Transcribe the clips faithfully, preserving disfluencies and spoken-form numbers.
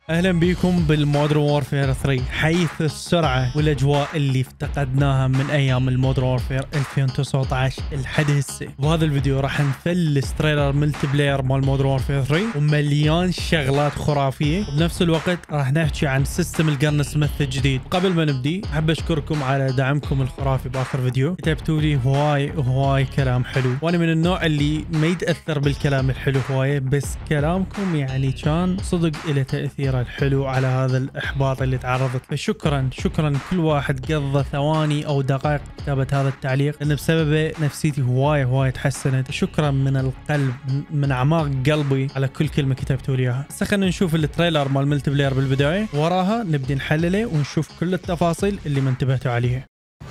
اهلا بكم بالمودرن وورفير ثلاثة، حيث السرعه والاجواء اللي افتقدناها من ايام المودرن وورفير ألفين وتسعة عشر لحد هسه. بهذا الفيديو راح نفلس تريلر ملتي بلاير مال مودرن وورفير ثلاثة ومليان شغلات خرافيه، وبنفس الوقت راح نحكي عن سيستم الجن سميث الجديد. قبل ما نبدي احب اشكركم على دعمكم الخرافي باخر فيديو، كتبتوا لي هواي هواي كلام حلو، وانا من النوع اللي ما يتاثر بالكلام الحلو هوايه، بس كلامكم يعني كان صدق له تاثير الحلو على هذا الاحباط اللي تعرضت. فشكرا شكرا كل واحد قضى ثواني او دقائق كتابه هذا التعليق، لان بسببه نفسيتي هواي هواي تحسنت. شكرا من القلب، من اعماق قلبي، على كل كلمه كتبتوا لي اياها. هسه خلينا نشوف التريلر مال ملتي بلاير بالبدايه، وراها نبدي نحلله ونشوف كل التفاصيل اللي ما انتبهتوا عليها.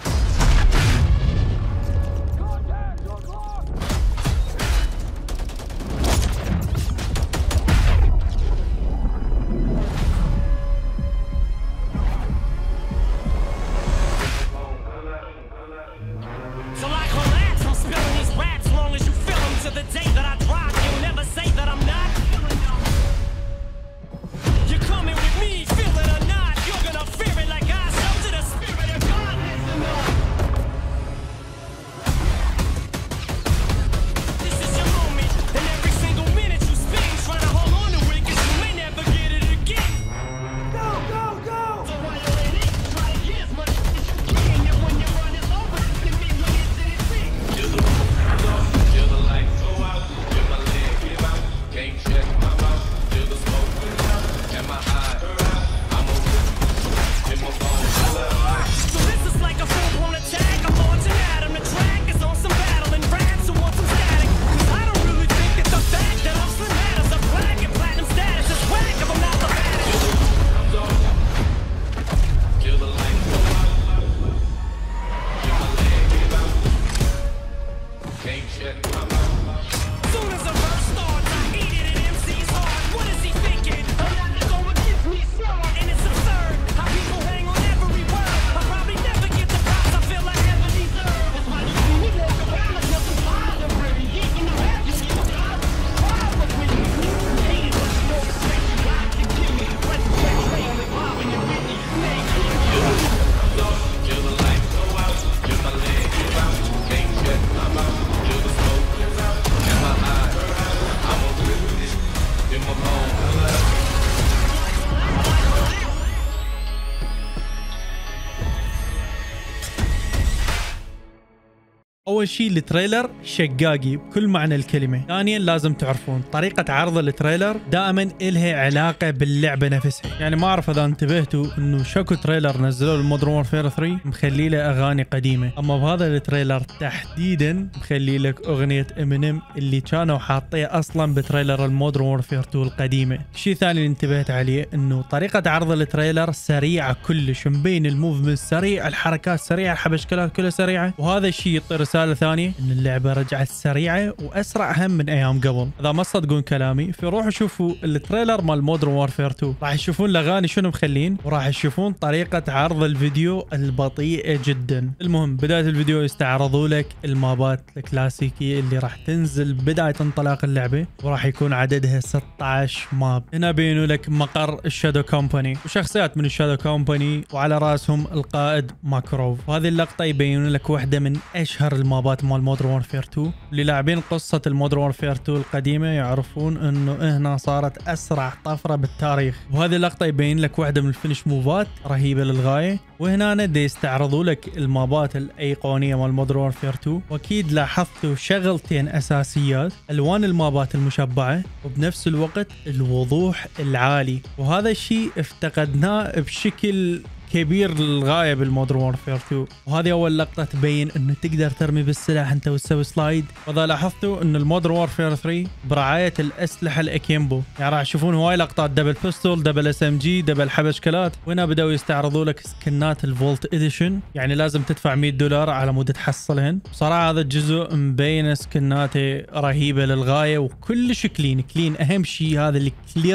اول شيء التريلر شقاقي بكل معنى الكلمه. ثانيا لازم تعرفون طريقه عرض التريلر دائما إلها علاقه باللعبه نفسها. يعني ما اعرف اذا انتبهتوا انه شكو تريلر نزلوه المودرن وورفير ثلاثة مخلي له اغاني قديمه، اما بهذا التريلر تحديدا مخلي لك اغنيه امينيم اللي كانوا حاطيه اصلا بتريلر المودرن وورفير اثنين القديمه. شيء ثاني اللي انتبهت عليه انه طريقه عرض التريلر سريعه كلش، مبين الموفمنت سريع، الحركات سريعه، الحبشكلات كلها سريعه، وهذا الشيء يعطي رساله ثانية ان اللعبة رجعت سريعة واسرع هم من ايام قبل. اذا ما تصدقون كلامي فروحوا شوفوا التريلر مال مودرن وورفير اثنين، راح تشوفون الاغاني شنو مخلين، وراح تشوفون طريقة عرض الفيديو البطيئة جدا. المهم بداية الفيديو يستعرضوا لك المابات الكلاسيكية اللي راح تنزل بداية انطلاق اللعبة، وراح يكون عددها ستة عشر ماب. هنا بينوا لك مقر الشادو كومباني وشخصيات من الشادو كومباني، وعلى راسهم القائد ماكروف. وهذه اللقطة يبينوا لك واحدة من اشهر المابات مال مودرن وورفير اثنين. اللي لاعبين قصة المودرن وورفير اثنين القديمة يعرفون انه هنا صارت اسرع طفرة بالتاريخ. وهذه اللقطة يبين لك واحدة من الفينش موفات رهيبة للغاية. وهنا دي يستعرضوا لك المابات الايقونية مال مودرن وورفير اثنين، واكيد لاحظتوا شغلتين اساسيات: الوان المابات المشبعة، وبنفس الوقت الوضوح العالي. وهذا الشيء افتقدناه بشكل كبير للغايه بالمودرن وورفير اثنين. وهذه اول لقطه تبين انه تقدر ترمي بالسلاح انت وتسوي سلايد. واذا لاحظتوا ان المودرن وورفير ثلاثة برعايه الاسلحه الاكيمبو، يعني راح تشوفون هواي لقطات دبل بيستول، دبل اس ام جي، دبل حبشكلات. وهنا بداوا يستعرضوا لك سكنات الفولت اديشن، يعني لازم تدفع مية دولار على مود تحصلهن. بصراحه هذا الجزء مبين سكناته رهيبه للغايه وكلش كلين كلين. اهم شيء هذا الكليرتي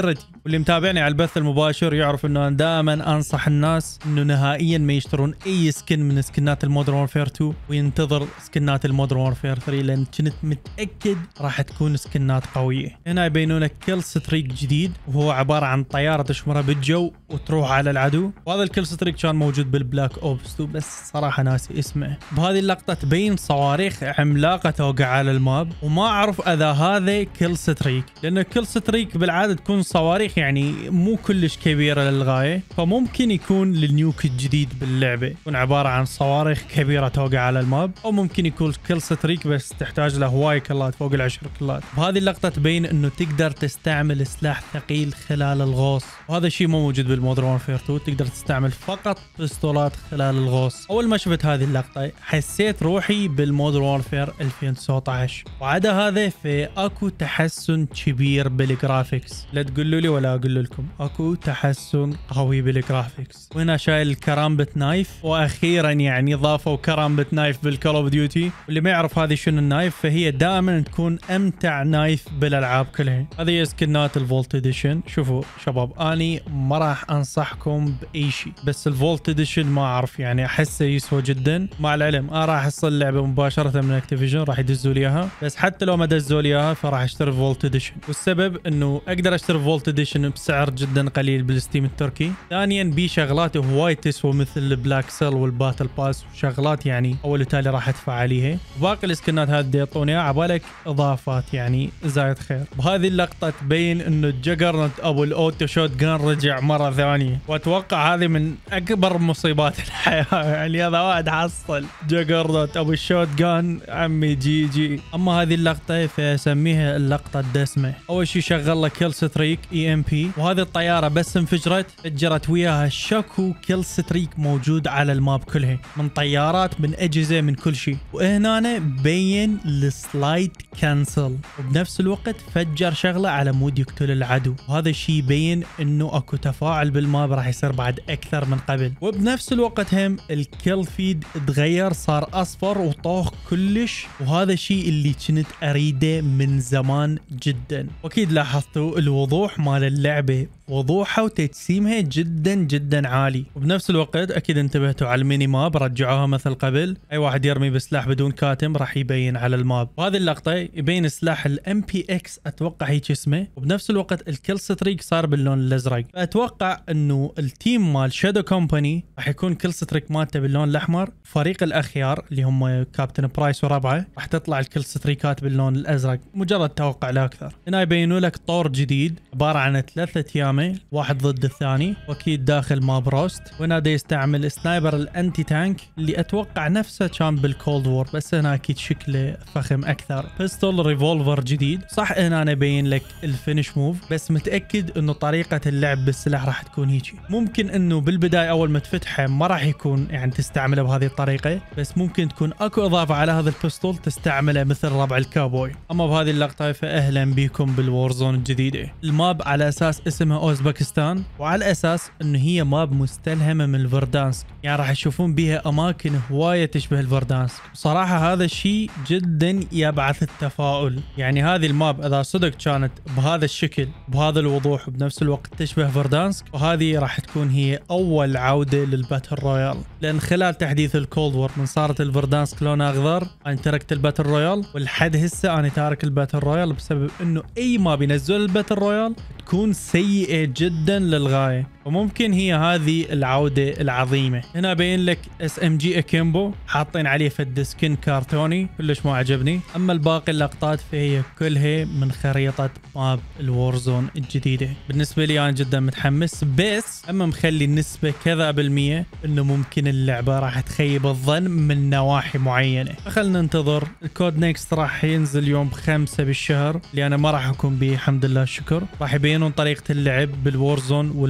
واللي متابعني على البث المباشر يعرف انه انا دائما انصح الناس انه نهائيا ما يشترون اي سكن من سكنات المودرن وورفير تو وينتظر سكنات المودرن وورفير ثري، لان كنت متاكد راح تكون سكنات قويه. هنا يبينون لك كل ستريك جديد وهو عباره عن طياره تشمرها بالجو وتروح على العدو، وهذا الكل ستريك كان موجود بالبلاك اوبس تو بس صراحه ناسي اسمه. بهذه اللقطه تبين صواريخ عملاقه توقع على الماب، وما اعرف اذا هذا كل ستريك، لان كل ستريك بالعاده تكون صواريخ يعني مو كلش كبيره للغايه، فممكن يكون للنيوك الجديد باللعبه يكون عباره عن صواريخ كبيره توقع على الماب، او ممكن يكون كل ستريك بس تحتاج له هواي كلات فوق العشر كلات. بهذه اللقطه تبين انه تقدر تستعمل سلاح ثقيل خلال الغوص، وهذا الشيء مو موجود بالمودرن وورفير تو، تقدر تستعمل فقط بستولات خلال الغوص. اول ما شفت هذه اللقطه حسيت روحي بالمودرن وورفير ألفين وتسعة عشر، وعدا هذا في اكو تحسن كبير بالجرافيكس، لا تقولوا لي ولا اقول لكم، اكو تحسن قوي بالجرافيكس. وهنا شايل الكرامبت نايف، واخيرا يعني ضافوا كرامبت نايف بالكول اوف ديوتي، واللي ما يعرف هذه شنو النايف فهي دائما تكون امتع نايف بالالعاب كلها. هذه هي سكنات الفولت اديشن. شوفوا شباب اني ما راح انصحكم باي شيء، بس الفولت اديشن ما اعرف يعني احسه يسوى جدا، مع العلم انا راح احصل اللعبه مباشره من اكتيفيجن راح يدزوا لي اياها، بس حتى لو ما دزوا لي اياها فراح اشتري فولت اديشن، والسبب انه اقدر اشتري فولت اديشن بسعر جدا قليل بالستيم التركي. ثانيا بي شغلات هواي تسوى مثل البلاك سيل والباتل باس وشغلات يعني اول وتالي راح ادفع عليها، وباقي السكنات هذه يعطوني اياها عبالك اضافات يعني زايد خير. بهذه اللقطه تبين انه الجاجرنت ابو الاوتو شوت جان رجع مره ثانيه، واتوقع هذه من اكبر مصيبات الحياه يعني هذا واحد حصل جاجرنت ابو الشوت جان عمي جي جي. اما هذه اللقطه فاسميها اللقطه الدسمه. اول شيء شغل لك كل ستريك اي ام بي، وهذه الطياره بس انفجرت فجرت وياها شكو كل ستريك موجود على الماب كلها، من طيارات من اجهزه من كل شيء. وهنا بين السلايد كانسل، وبنفس الوقت فجر شغله على مود يقتل العدو، وهذا الشيء يبين انه اكو تفاعل بالماب راح يصير بعد اكثر من قبل. وبنفس الوقت هم الكل فيد تغير صار اصفر وطوخ كلش، وهذا الشيء اللي كنت اريده من زمان جدا. واكيد لاحظتوا الوضوح مال اللعبه، وضوحها وتجسيمها جدا جدا عالي. وبنفس الوقت اكيد انتبهتوا على الميني ماب رجعوها مثل قبل، اي واحد يرمي بسلاح بدون كاتم راح يبين على الماب. وهذه اللقطه يبين سلاح الام بي اكس اتوقع هيك اسمه، وبنفس الوقت الكل ستريك صار باللون الازرق، فاتوقع انه التيم مال شادو كومباني راح يكون كل ستريك مالته باللون الاحمر، فريق الاخيار اللي هم كابتن برايس وربعه راح تطلع الكل ستريكات باللون الازرق، مجرد توقع لا اكثر. هنا يبينوا لك طور جديد عباره عن ثلاثه ايام واحد ضد الثاني، واكيد داخل ماب روست. وهنا دا يستعمل سنايبر الانتي تانك اللي اتوقع نفسه كان بالكولد وور، بس هنا اكيد شكله فخم اكثر. بيستول ريفولفر جديد، صح هنا انا ابين لك الفينش موف، بس متاكد انه طريقه اللعب بالسلاح راح تكون هيك. ممكن انه بالبدايه اول ما تفتحه ما راح يكون يعني تستعمله بهذه الطريقه، بس ممكن تكون اكو اضافه على هذا البيستول تستعمله مثل ربع الكاوبوي. اما بهذه اللقطه فاهلا بكم بالوورزون الجديده. الماب على اساس اسمها اوزبكستان، وعلى اساس انه هي ماب مستلهمه من الفردانسك، يعني راح تشوفون بها اماكن هوايه تشبه الفردانسك. بصراحه هذا الشيء جدا يبعث التفاؤل، يعني هذه الماب اذا صدق كانت بهذا الشكل بهذا الوضوح وبنفس الوقت تشبه فردانسك، وهذه راح تكون هي اول عوده للباتل رويال، لان خلال تحديث الكولد وور من صارت الفردانسك لونها اخضر انا تركت الباتل رويال، والحد هسه انا تارك الباتل رويال بسبب انه اي ماب ينزل الباتل رويال تكون سيئه جدا للغايه، وممكن هي هذه العوده العظيمه. هنا بين لك اس ام جي اكيمبو حاطين عليه فد سكن كارتوني كلش ما عجبني. اما الباقي اللقطات فهي كلها من خريطه ماب الوورزون الجديده. بالنسبه لي انا جدا متحمس، بس اما مخلي النسبه كذا بالمية انه ممكن اللعبه راح تخيب الظن من نواحي معينه، فخلنا ننتظر. الكود نيكست راح ينزل يوم خمسة بالشهر اللي انا ما راح اكون به الحمد لله الشكر. راح يبينون طريقه اللعب بالوورزون والملتي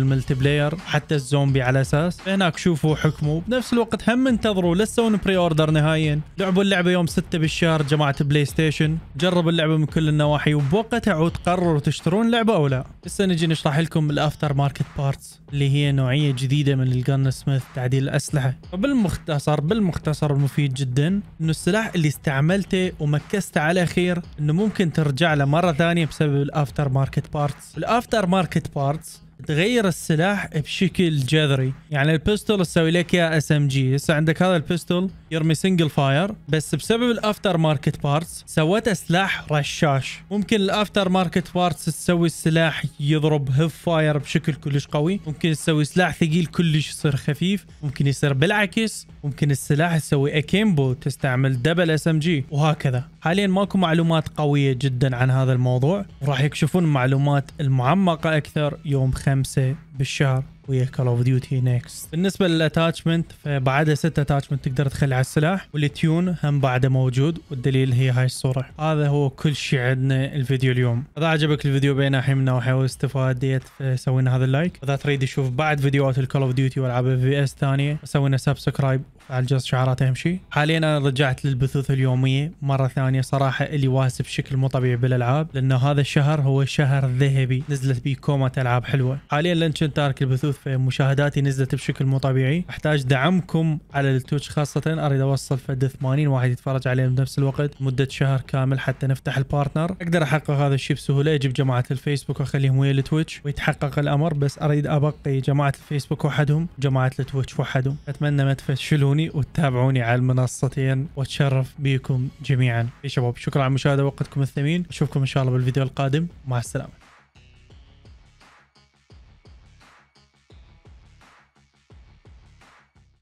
بلاير حتى الزومبي على اساس. فهناك شوفوا حكموا، بنفس الوقت هم انتظروا لا تسوون بري اوردر نهائيا. لعبوا اللعبه يوم ستة بالشهر جماعه بلاي ستيشن، جربوا اللعبه من كل النواحي وبوقتها عود تقرروا تشترون لعبه او لا. هسه نجي نشرح لكم الافتر ماركت بارتس اللي هي نوعيه جديده من الجن سميث تعديل الاسلحه. وبالمختصر بالمختصر المفيد جدا انه السلاح اللي استعملته ومكست على خير انه ممكن ترجع له مره ثانيه بسبب الافتر ماركت بارتس. الافتر ماركت بارتس تغير السلاح بشكل جذري. يعني البيستول تسوي لك يا اس ام جي، هسه عندك هذا البيستول يرمي سنجل فاير، بس بسبب الافتر ماركت بارتس سويته سلاح رشاش. ممكن الافتر ماركت بارتس تسوي السلاح يضرب هيف فاير بشكل كلش قوي، ممكن تسوي سلاح ثقيل كلش يصير خفيف، ممكن يصير بالعكس، ممكن السلاح تسوي اكيمبو تستعمل دبل اس ام جي وهكذا. حاليا ماكو معلومات قويه جدا عن هذا الموضوع، وراح يكشفون المعلومات المعمقه اكثر يوم خمسة بالشهر ويا كول اوف ديوتي نيكست. بالنسبه للاتاتشمنت فبعدها ست اتاتشمنت تقدر تخلي على السلاح، والتيون هم بعده موجود، والدليل هي هاي الصوره. هذا هو كل شيء عندنا الفيديو اليوم. اذا عجبك الفيديو بناحي من نواحي واستفاديت فسوينا هذا اللايك. اذا تريد تشوف بعد فيديوهات الكول اوف ديوتي والعاب في اس ثانيه سوينا سبسكرايب وفعل جرس شعارات اهم شيء. حاليا انا رجعت للبثوث اليوميه مره ثانيه، صراحه اللي واسب بشكل مو طبيعي بالالعاب، لانه هذا الشهر هو شهر ذهبي نزلت بيه كومة العاب حلوه. حاليا لان كنت تارك البثوث فمشاهداتي نزلت بشكل مو طبيعي، احتاج دعمكم على التويتش خاصه. اريد اوصل فد ثمانين واحد يتفرج عليه بنفس الوقت مده شهر كامل حتى نفتح البارتنر. اقدر احقق هذا الشيء بسهوله، اجيب جماعه الفيسبوك واخليهم ويا التويتش ويتحقق الامر، بس اريد ابقي جماعه الفيسبوك وحدهم جماعه التويتش وحدهم. اتمنى ما تفشلوني وتتابعوني على المنصتين، واتشرف بكم جميعا. يا شباب شكرا على المشاهده ووقتكم الثمين، اشوفكم ان شاء الله بالفيديو القادم، مع السلامه.